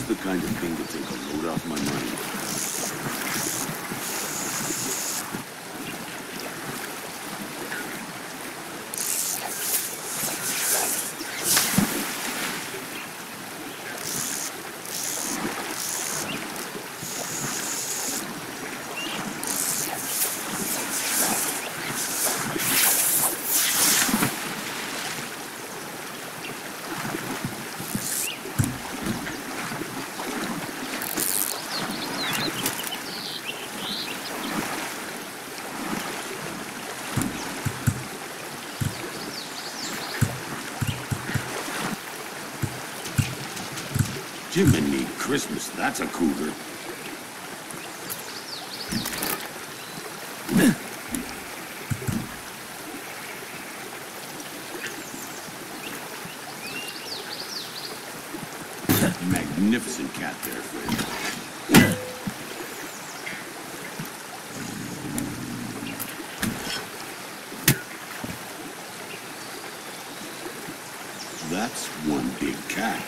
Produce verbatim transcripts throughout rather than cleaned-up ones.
the kind of thing to take a load off my mind. Jiminy Christmas, that's a cougar. Magnificent cat there, friend. That's one big cat.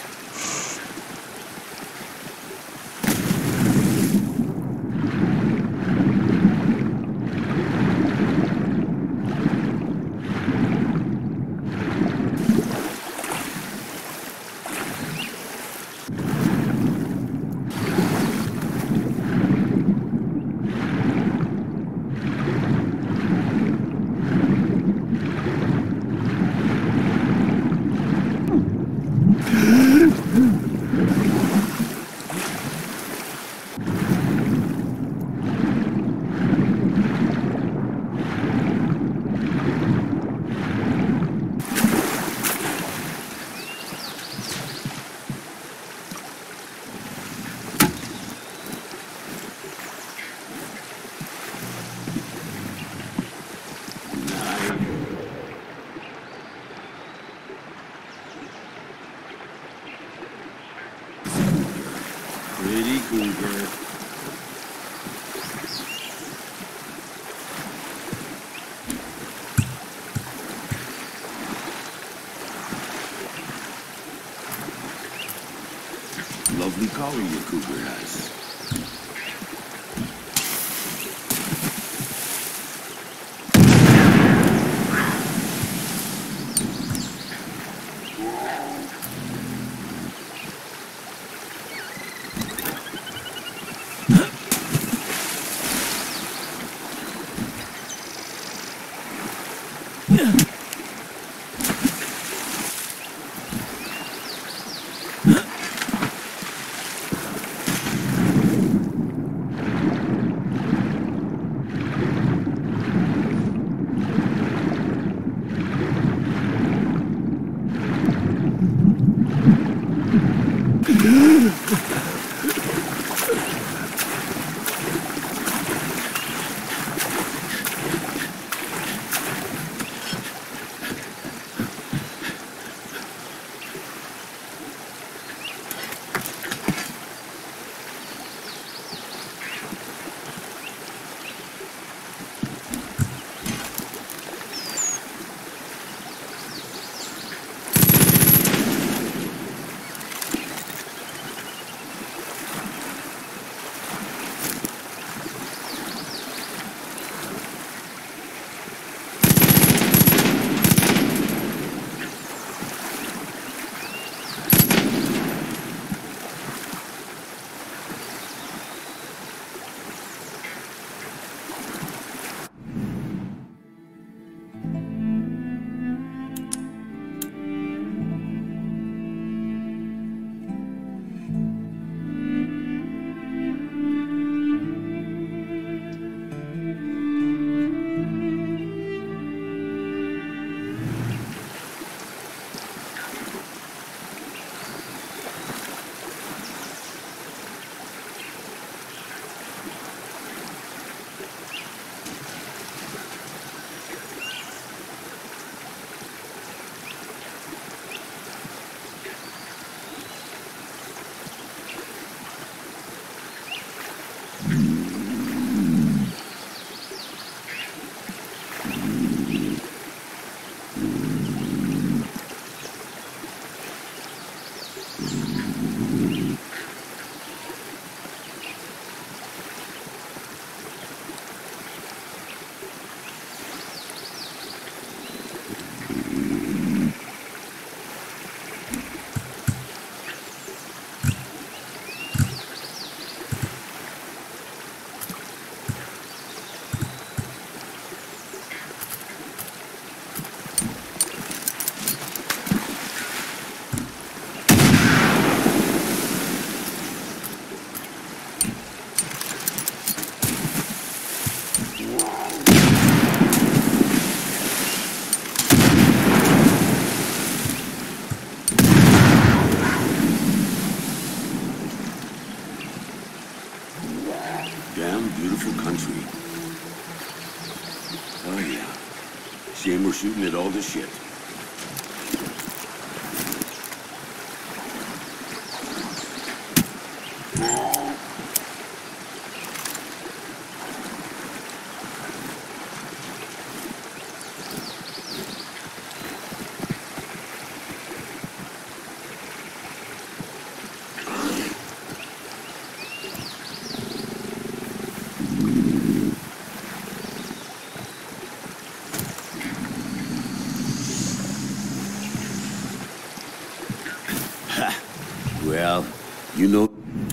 Pretty cougar. Lovely collar your cougar has. Oh, yeah. Shame we're shooting at all the shit. Well, you know...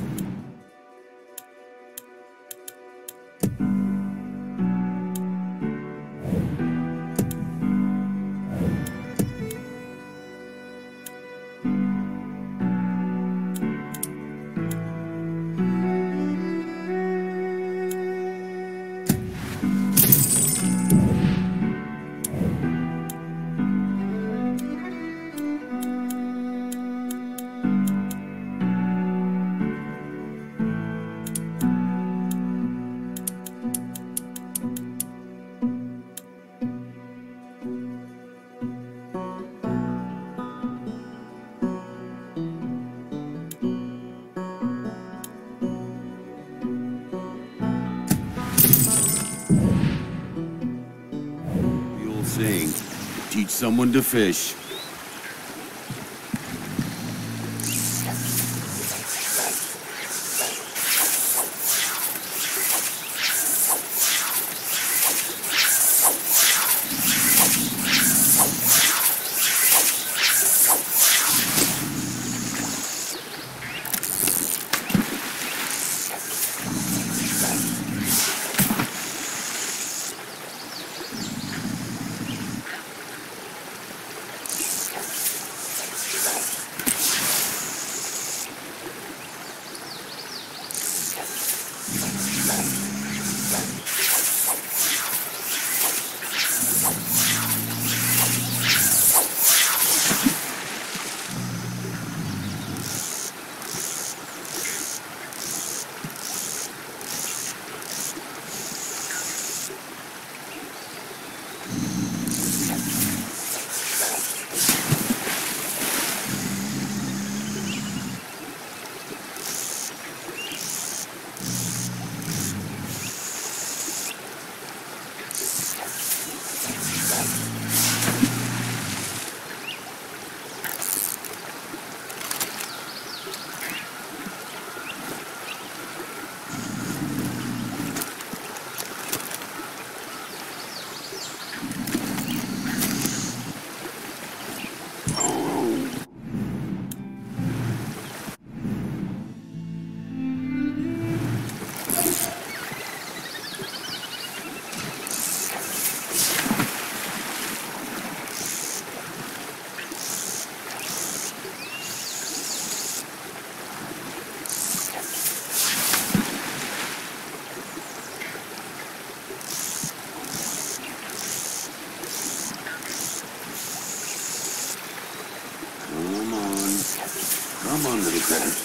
The old saying, teach someone to fish. Come on, little critter.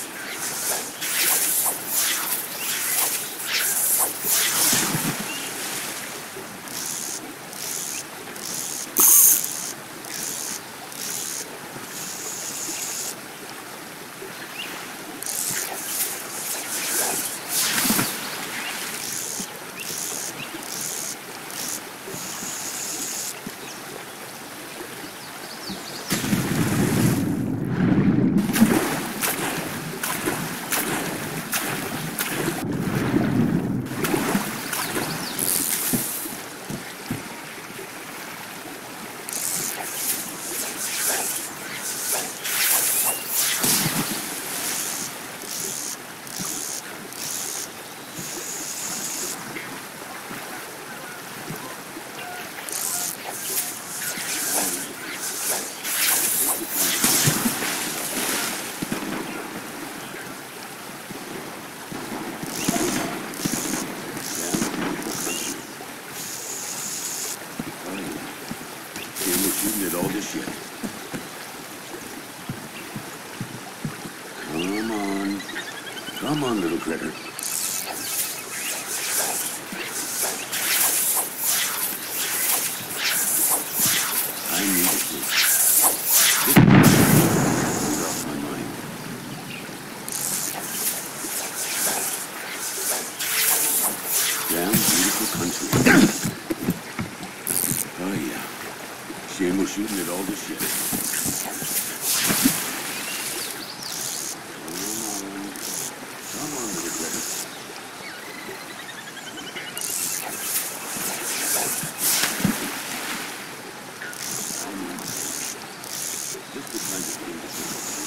Shooting at all this shit. Come on. Come on, little critter. Shame we're shooting at all this shit. Come on, little brother. Just the kind of thing that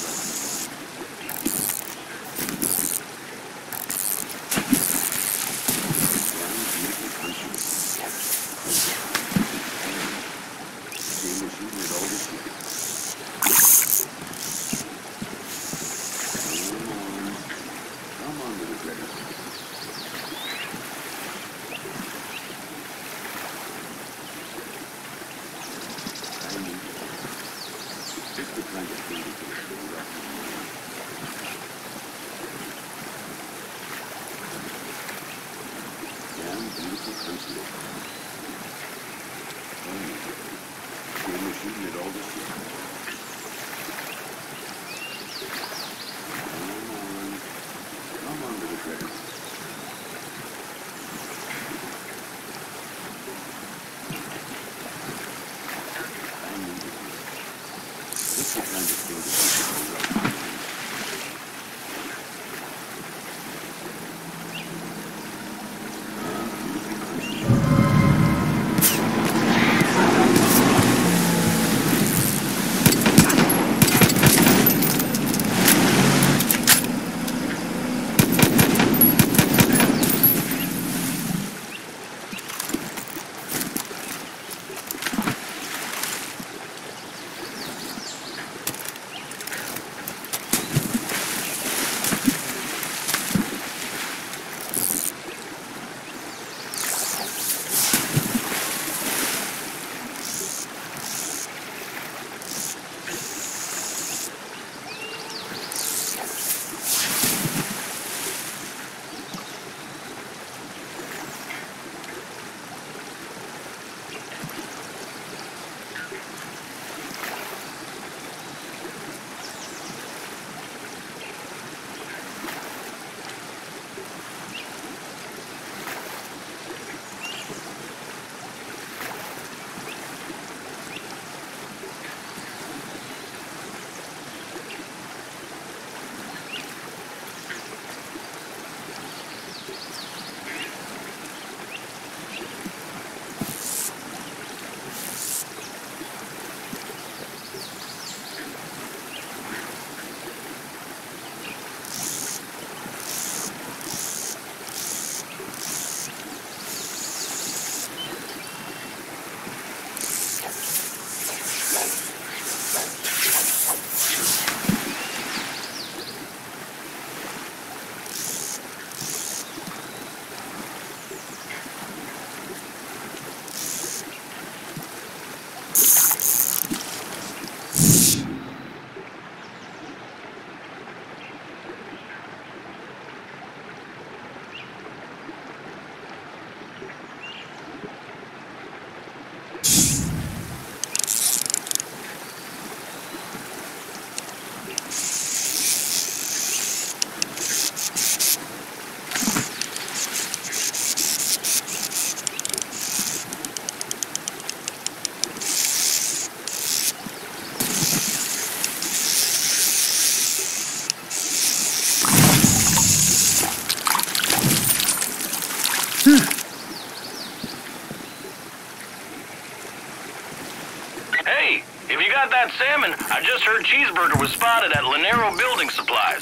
that salmon, I just heard Cheeseburger was spotted at Lanero Building Supplies.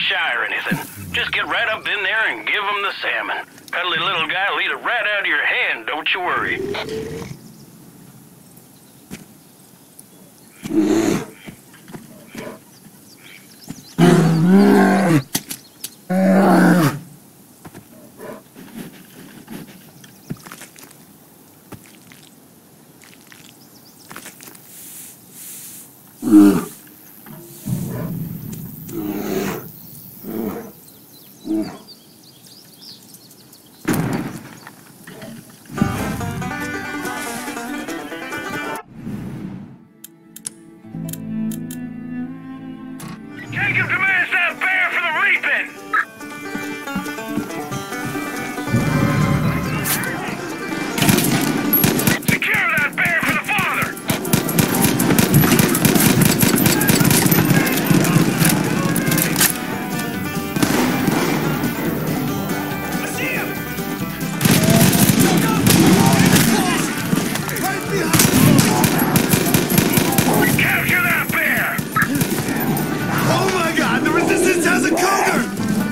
shy or anything. Just get right up in there and give him the salmon. Cuddly little guy will eat it right out of your hand, don't you worry. Jacob demands that bear for the reaping! Secure that bear for the father! I see him! Capture that bear! Oh my god, the resistance has a cougar!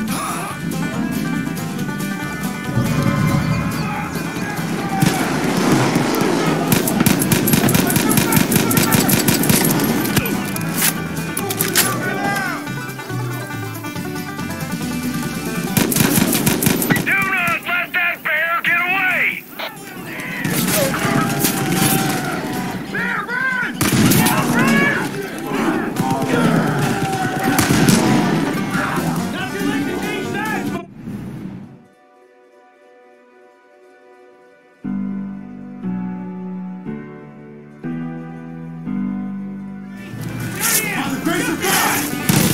Do not let that bear get away! Bear, run! Grace of God!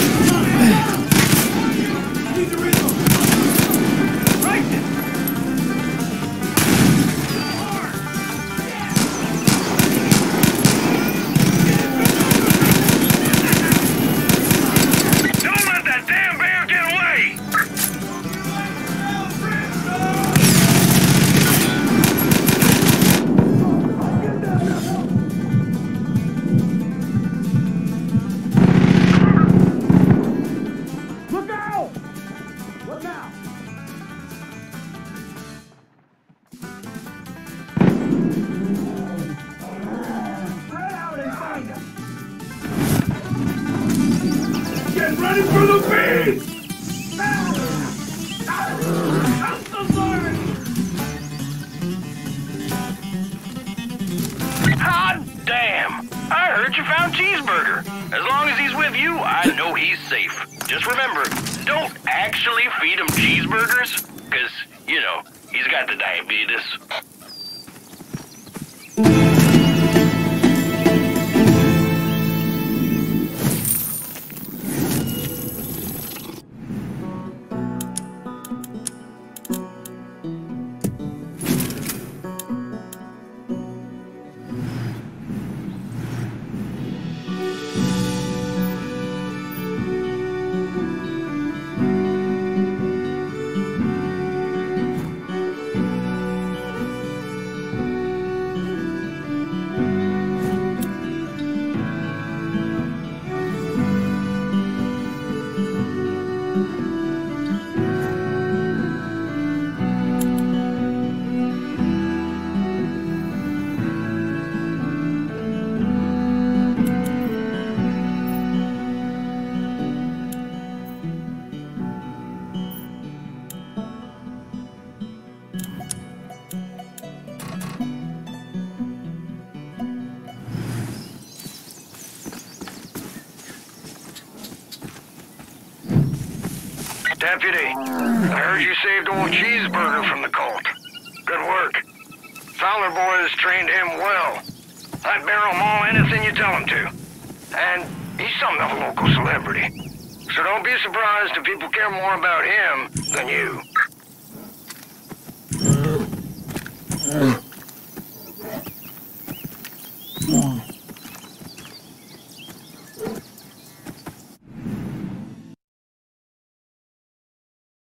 Don't let that damn bear get away! Look out! Look out! Spread out and find him! Get ready for the feast! I'm so sorry! Hot damn! I heard you found Cheeseburger. As long as he's with you, I know he's safe. Just remember, don't actually feed him cheeseburgers, because, you know, he's got the diabetes. Deputy, I heard you saved old Cheeseburger from the cult. Good work. Fowler boys trained him well. That bear will maul anything you tell him to. And he's something of a local celebrity. So don't be surprised if people care more about him than you.